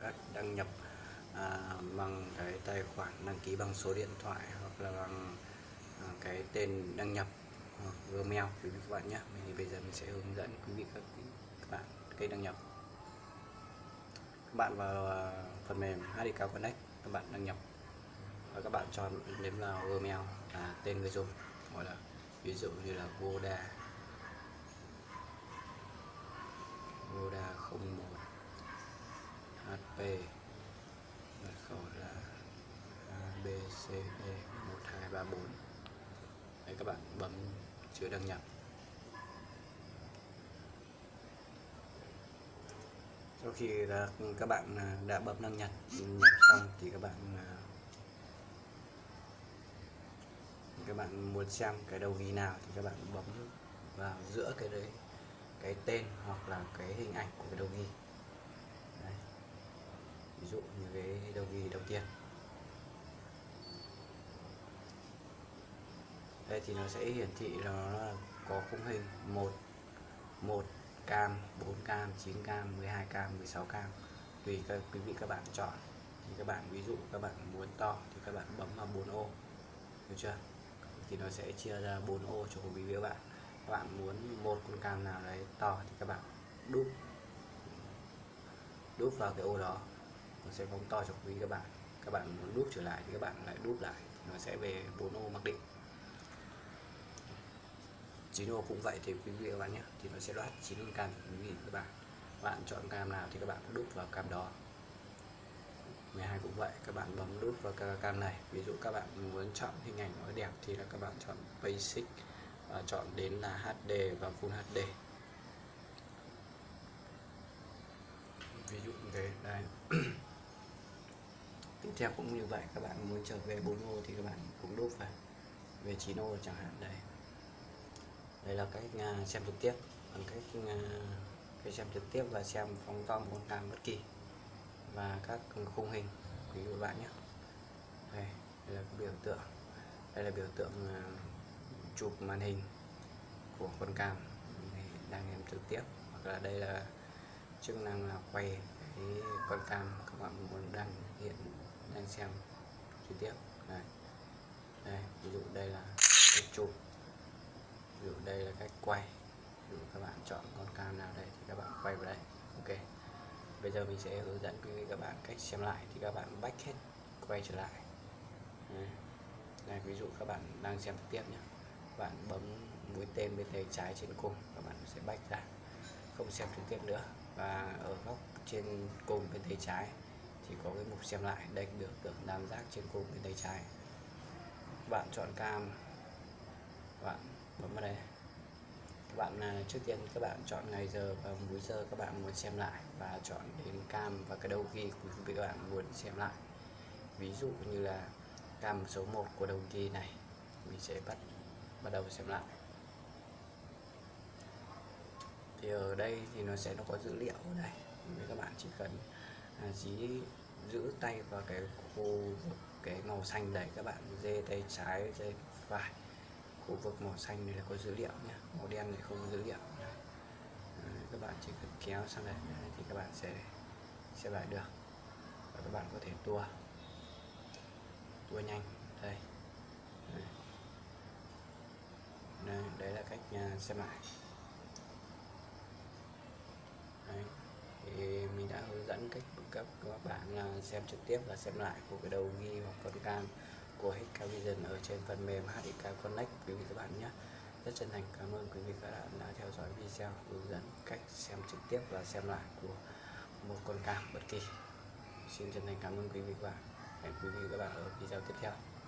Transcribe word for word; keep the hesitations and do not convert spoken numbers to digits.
Các đăng nhập à, bằng cái tài khoản đăng ký bằng số điện thoại hoặc là bằng à, cái tên đăng nhập hoặc Gmail quý vị các bạn nhé. Thì bây giờ mình sẽ hướng dẫn quý vị các, các bạn cái đăng nhập. Các bạn vào à, phần mềm hát đê ca Connect, các bạn đăng nhập và các bạn chọn đến vào Gmail là tên người dùng, gọi là ví dụ như là Voda Voda không một hát pê, mật khẩu là a bê xê đê một hai ba bốn. Đấy, các bạn bấm chữ đăng nhập. Sau khi là các bạn đã bấm đăng nhập nhập xong thì các bạn các bạn muốn xem cái đầu ghi nào thì các bạn bấm vào giữa cái đấy, cái tên hoặc là cái hình ảnh của cái đầu ghi. Đấy. Ví dụ như cái đầu ghi đầu tiên đây thì nó sẽ hiển thị nó là có khung hình một một cam, bốn cam, chín cam, mười hai cam, mười sáu cam, tùy các quý vị các bạn chọn. Thì các bạn ví dụ các bạn muốn to thì các bạn bấm vào bốn ô, được chưa? Thì nó sẽ chia ra bốn ô cho quý vị các bạn. Các bạn muốn một con cam nào đấy to thì các bạn đúp đúp vào cái ô đó, nó sẽ phóng to cho quý vị các bạn. Các bạn muốn đúp trở lại thì các bạn lại đúp lại, thì nó sẽ về bốn ô mặc định. Chín ô cũng vậy thì quý vị các bạn nhé, thì nó sẽ loát chín con cam cho quý vị các bạn. Bạn chọn cam nào thì các bạn đúp vào cam đó. mười hai cũng vậy, các bạn bấm đúp vào cam này. Ví dụ các bạn muốn chọn hình ảnh nó đẹp thì là các bạn chọn Basic và chọn đến là hát đê và Full hát đê. Ví dụ như thế đây. Tiếp theo cũng như vậy, các bạn muốn trở về bốn ô thì các bạn cũng đúp vào về chín ô chẳng hạn. Đây đây là cách xem trực tiếp, bằng cách cái xem trực tiếp và xem phóng to một con cam bất kỳ và các khung hình quý vị các bạn nhé. Đây, đây là cái biểu tượng, đây là biểu tượng chụp màn hình của con cam đang xem trực tiếp, hoặc là đây là chức năng là quay cái con cam các bạn muốn đang hiện đang xem trực tiếp. Đây, đây ví dụ đây là cách chụp, ví dụ đây là cách quay. Ví dụ các bạn chọn con cam nào đây thì các bạn quay vào đây. Ok, bây giờ mình sẽ hướng dẫn quý vị các bạn cách xem lại. Thì các bạn back hết, quay trở lại. Đây. Đây, ví dụ các bạn đang xem trực tiếp nhé, các bạn bấm mũi tên bên tay trái trên cùng, các bạn sẽ back ra, không xem trực tiếp nữa. Và ở góc trên cùng bên tay trái thì có cái mục xem lại, đây biểu tượng tam giác trên cùng bên tay trái. Các bạn chọn cam, các bạn bấm vào đây. Các bạn trước tiên các bạn chọn ngày giờ và múi giờ các bạn muốn xem lại, và chọn đến cam và cái đầu ghi của quý vị các bạn muốn xem lại. Ví dụ như là cam số một của đầu ghi này, mình sẽ bắt bắt đầu xem lại. Thì ở đây thì nó sẽ nó có dữ liệu ở đây, thì các bạn chỉ cần à, dí giữ tay vào cái khu vực cái màu xanh đấy, các bạn dê tay trái dê phải, khu vực màu xanh này là có dữ liệu nhé, màu đen này không có dữ liệu. Đấy. Các bạn chỉ cần kéo sang đây thì các bạn sẽ xem lại được, và các bạn có thể tua tua nhanh đây. Đây, đây, đấy là cách xem lại. Đấy. Thì mình đã hướng dẫn cách các các bạn xem trực tiếp và xem lại của cái đầu ghi hoặc con cam của Hikvision ở trên phần mềm hát đê ca Connect quý vị các bạn nhé. Rất chân thành cảm ơn quý vị các bạn đã theo dõi video hướng dẫn cách xem trực tiếp và xem lại của một con cam bất kỳ. Xin chân thành cảm ơn quý vị các bạn. Hẹn quý vị các bạn ở video tiếp theo.